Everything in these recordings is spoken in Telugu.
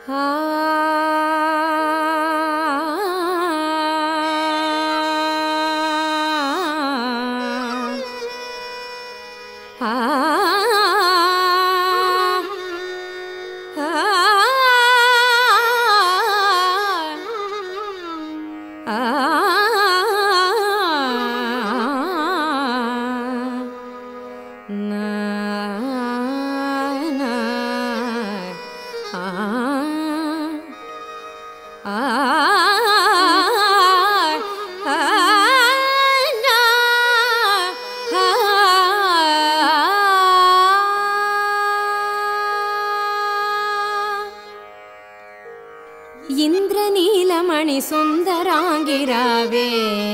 ఇంద్ర నీలమణి సుందరాంగి రావే,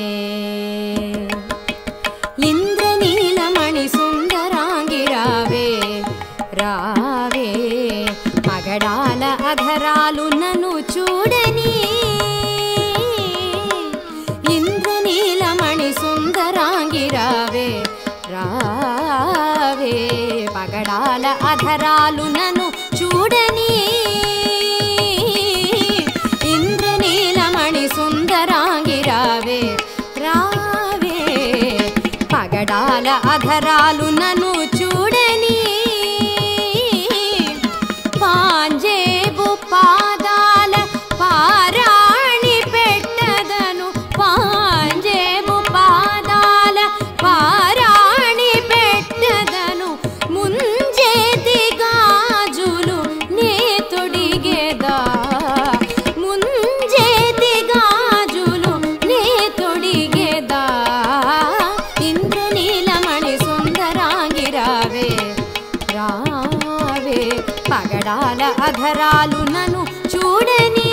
ఇంద్ర నీలమణి సుందరాంగి రావే, రావే పగడాల అధరాలు నన్ను చూడని, ఇంద్ర నీలమణి సుందరాంగి రావే, రావే పగడాల అధరాలు నన్ను చూడని, సుందరాంగి రావే, రావే పగడాల అధరాలు నన్ను చూడని, పాంజేబు పాదాల పారాణి పెట్టదను, పాంజేబు పాదాల పారాణి పెట్టదను, ముంజేతి గాజులు నే తొడిగేదా, పగడాల అధరాలు నన్ను చూడని,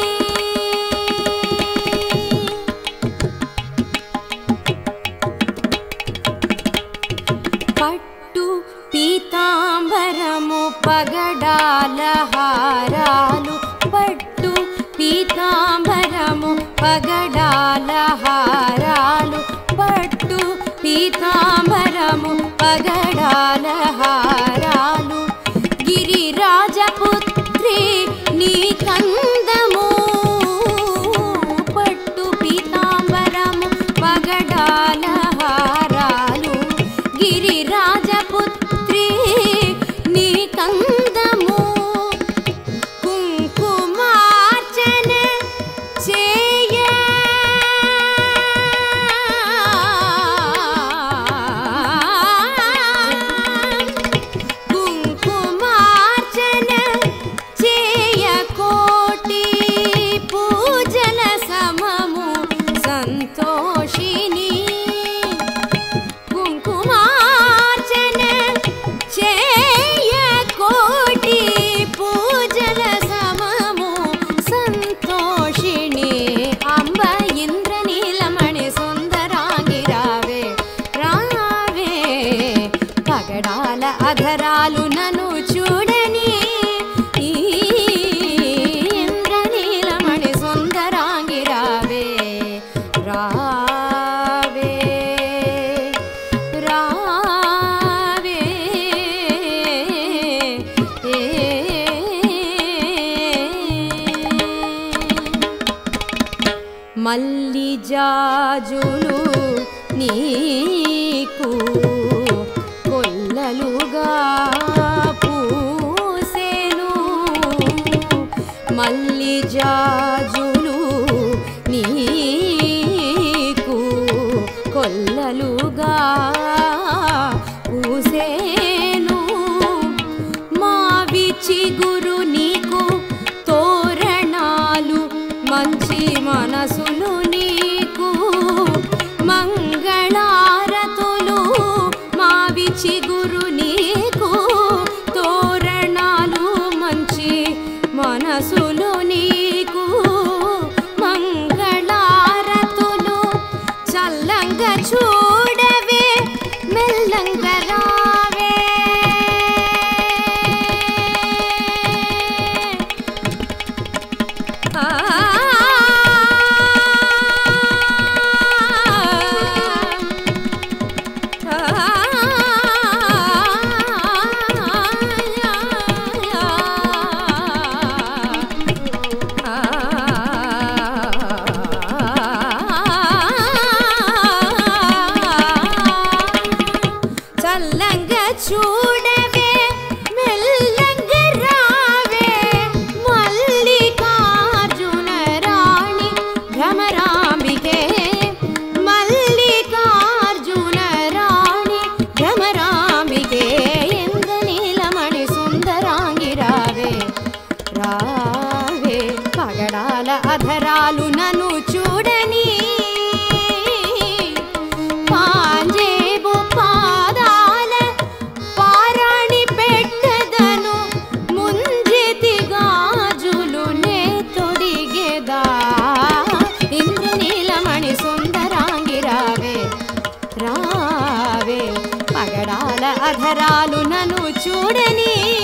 పట్టు పీతాంబరము పగడాల హారాలు, పట్టు పీతాంబరము పగడాల హారాలు, పట్టు పీతాంబరము పగడాల హారాలు, గిరి రాజపుత్రి నీ కందము, పట్టు పీతాంబరము పగడాల హారాలు, గిరి రాజపుత్రి నీ కందము, కుంకుమార్చన చేయ సంతోషిని, కుంకుమార్చన చేయ కోటి పూజల సమము సంతోషిని, అంబ ఇంద్ర నీలమణి సుందరాంగి రావే, రావే పగడాల అధరాలు నన్ను చూడని, ఇంద్ర నీలమణి సుందరాంగి రావే, రావే రావే మల్లి జాజులు నీకు కొల్లలుగా పూసెను, మల్లి జాజులు నీకు కొల్లలుగా పూసెను, మావి చిగురు నీకు తోరణాలు, మంచి మనసులు నీకు మంగళారతులు, మావి చిగురు నీకు తోరణాలు, మంచి మనసులు నీకు నీ